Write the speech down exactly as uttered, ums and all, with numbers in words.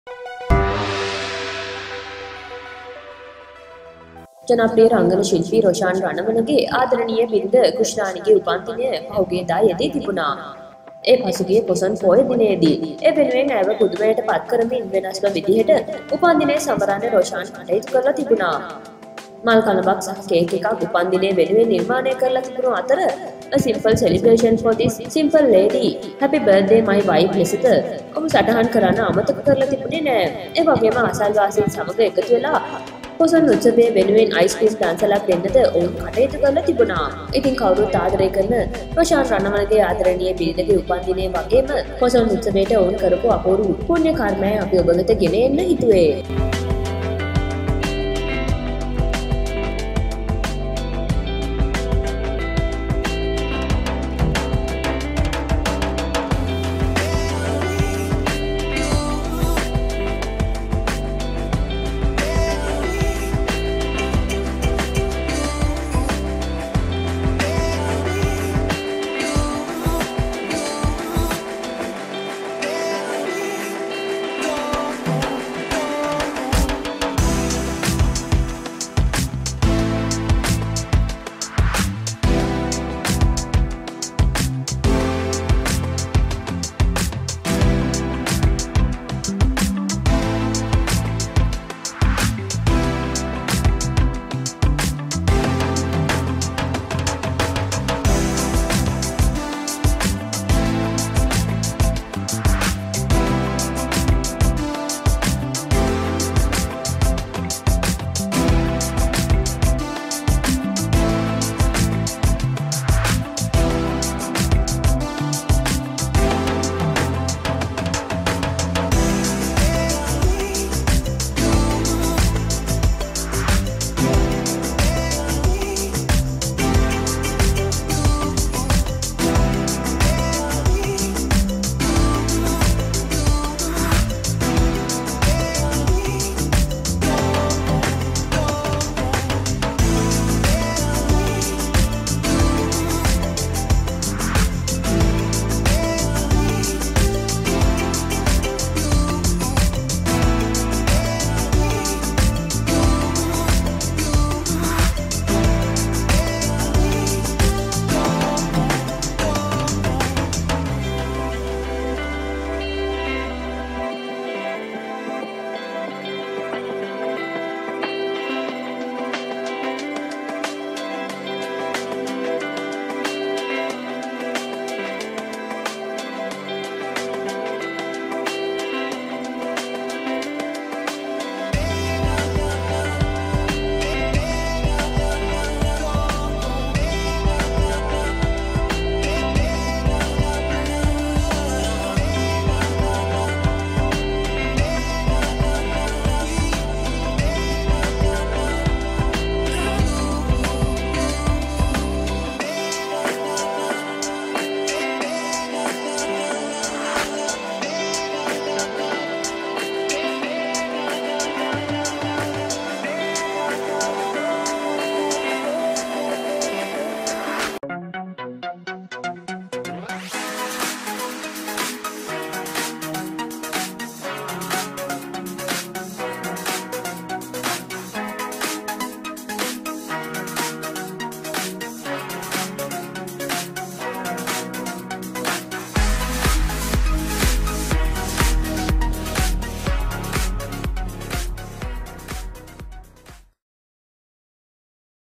ජනප්‍රිය රංගන ශිල්පී රොෂාන් රණවනගේ ආදරණීය බිරිඳ කුෂ්ණානිගේ උපන්දිනය පහුගියදා යෙදී තිබුණා. ඒ පසුගිය පොසොන් පෝය දිනේදී ඒ වෙනුවෙන් ඇයව පුදුමයට පත් කරමින් වෙනස්ම විදිහට උපන්දිනය සමරන්න රොෂාන් කටයුතු කරලා තිබුණා. මල් කලබක් සහ කේක් එකක් උපන්දිනය වෙනුවෙන් නිර්මාණය කරලා තිබුණු අතර a simple celebration for this simple lady happy birthday my wife ලෙසද ඔහු සටහන් කරන්න අමතක කරලා තිබුණේ නෑ. ඒ වගේම අසල්වාසීන් සමග එකතු වෙලා පොසොන් උත්සවයේ වෙනුවෙන් අයිස්ක්‍රීම් දන්සලක් දෙන්නද ඔවුන් කටයුතු කරලා තිබුණා. ඉතින් කවුරුත් ආදරය කරන රොෂාන් රණවනගේ ආදරණීය බිරිඳගේ උපන්දිනය වගේම පොසොන් උත්සවයට ඔවුන් කරපු අපූර්ව පුණ්‍ය කර්මය අපි ඔබ වෙත ගෙන එන්න හිතුවේ.